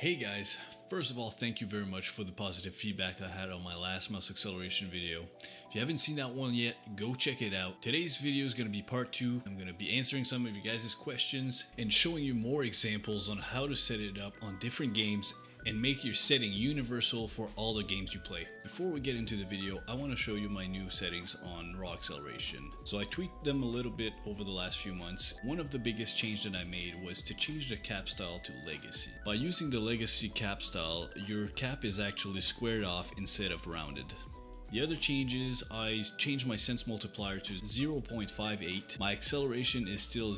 Hey guys, first of all, thank you very much for the positive feedback I had on my last mouse acceleration video. If you haven't seen that one yet, go check it out. Today's video is going to be part 2. I'm going to be answering some of you guys' questions and showing you more examples on how to set it up on different games and make your setting universal for all the games you play. Before we get into the video, I want to show you my new settings on raw acceleration. So I tweaked them a little bit over the last few months. One of the biggest changes that I made was to change the cap style to legacy. By using the legacy cap style, your cap is actually squared off instead of rounded. The other changes, I changed my sense multiplier to 0.58. My acceleration is still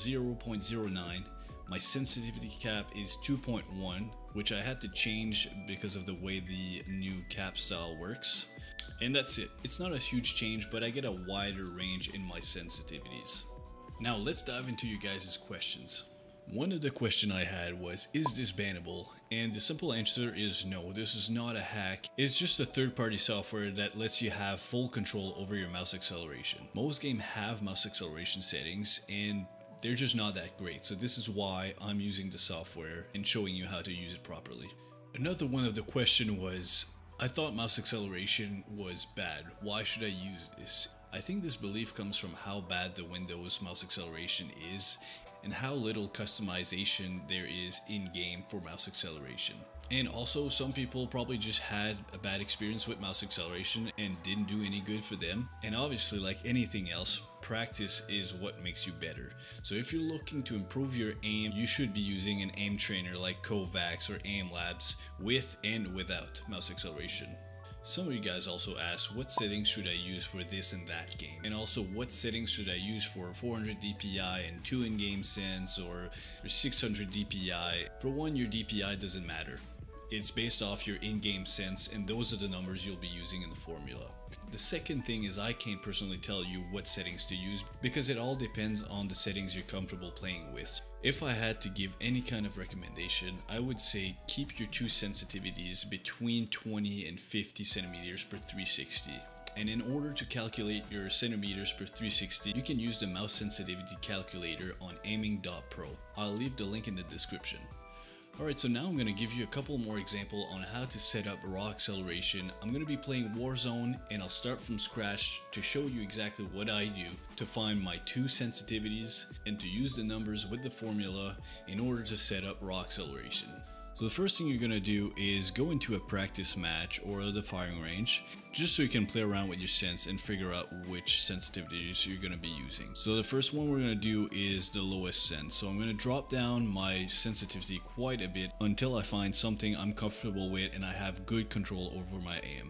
0.09. My sensitivity cap is 2.1, which I had to change because of the way the new cap style works. And that's it. It's not a huge change, but I get a wider range in my sensitivities. Now let's dive into you guys' questions. One of the questions I had was, is this bannable? And the simple answer is no, this is not a hack. It's just a third-party software that lets you have full control over your mouse acceleration. Most games have mouse acceleration settings and they're just not that great, so this is why I'm using the software and showing you how to use it properly. Another one of the question was, I thought mouse acceleration was bad, why should I use this? I think this belief comes from how bad the Windows mouse acceleration is and how little customization there is in-game for mouse acceleration. And also, some people probably just had a bad experience with mouse acceleration and didn't do any good for them. And obviously, like anything else, practice is what makes you better. So if you're looking to improve your aim, you should be using an aim trainer like Kovacs or Aim Labs with and without mouse acceleration. Some of you guys also asked, what settings should I use for this and that game? And also, what settings should I use for 400 DPI and 2 in-game sense or 600 DPI? For one, your DPI doesn't matter. It's based off your in-game sense, and those are the numbers you'll be using in the formula. The second thing is, I can't personally tell you what settings to use because it all depends on the settings you're comfortable playing with. If I had to give any kind of recommendation, I would say keep your two sensitivities between 20 and 50 centimeters per 360. And in order to calculate your centimeters per 360, you can use the mouse sensitivity calculator on aiming.pro. I'll leave the link in the description. Alright, so now I'm going to give you a couple more examples on how to set up raw acceleration. I'm going to be playing Warzone and I'll start from scratch to show you exactly what I do to find my two sensitivities and to use the numbers with the formula in order to set up raw acceleration. So the first thing you're going to do is go into a practice match or the firing range just so you can play around with your sense and figure out which sensitivities you're going to be using. So the first one we're going to do is the lowest sense. So I'm going to drop down my sensitivity quite a bit until I find something I'm comfortable with and I have good control over my aim.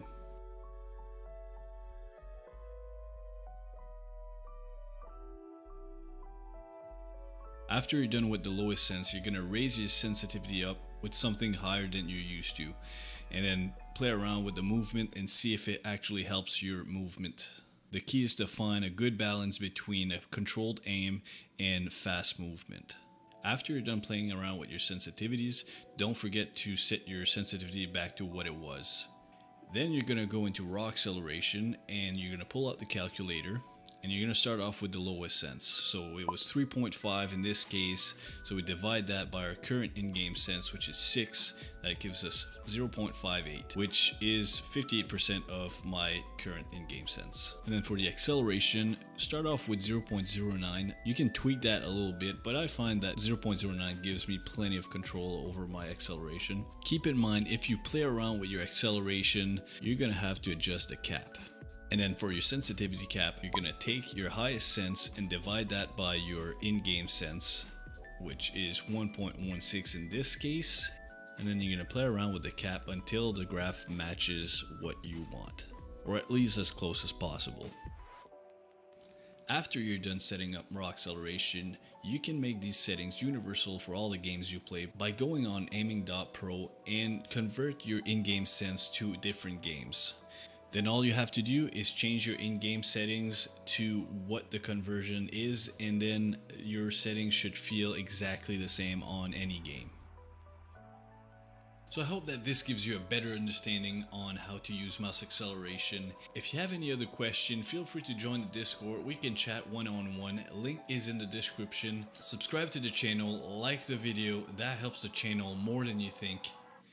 After you're done with the lowest sense, you're going to raise your sensitivity up with something higher than you're used to, and then play around with the movement and see if it actually helps your movement. The key is to find a good balance between a controlled aim and fast movement. After you're done playing around with your sensitivities, don't forget to set your sensitivity back to what it was. Then you're going to go into raw acceleration and you're going to pull out the calculator. And you're going to start off with the lowest sense. So it was 3.5 in this case. So we divide that by our current in-game sense, which is 6. That gives us 0.58, which is 58% of my current in-game sense. And then for the acceleration, start off with 0.09. You can tweak that a little bit, but I find that 0.09 gives me plenty of control over my acceleration. Keep in mind, if you play around with your acceleration, you're going to have to adjust the cap. And then for your sensitivity cap, you're going to take your highest sense and divide that by your in-game sense, which is 1.16 in this case. And then you're going to play around with the cap until the graph matches what you want, or at least as close as possible. After you're done setting up raw acceleration, you can make these settings universal for all the games you play by going on aiming.pro and convert your in-game sense to different games. Then all you have to do is change your in-game settings to what the conversion is, and then your settings should feel exactly the same on any game. So I hope that this gives you a better understanding on how to use mouse acceleration. If you have any other question, feel free to join the Discord. We can chat one-on-one. Link is in the description. Subscribe to the channel, like the video. That helps the channel more than you think.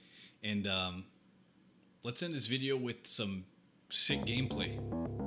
And let's end this video with some sick gameplay.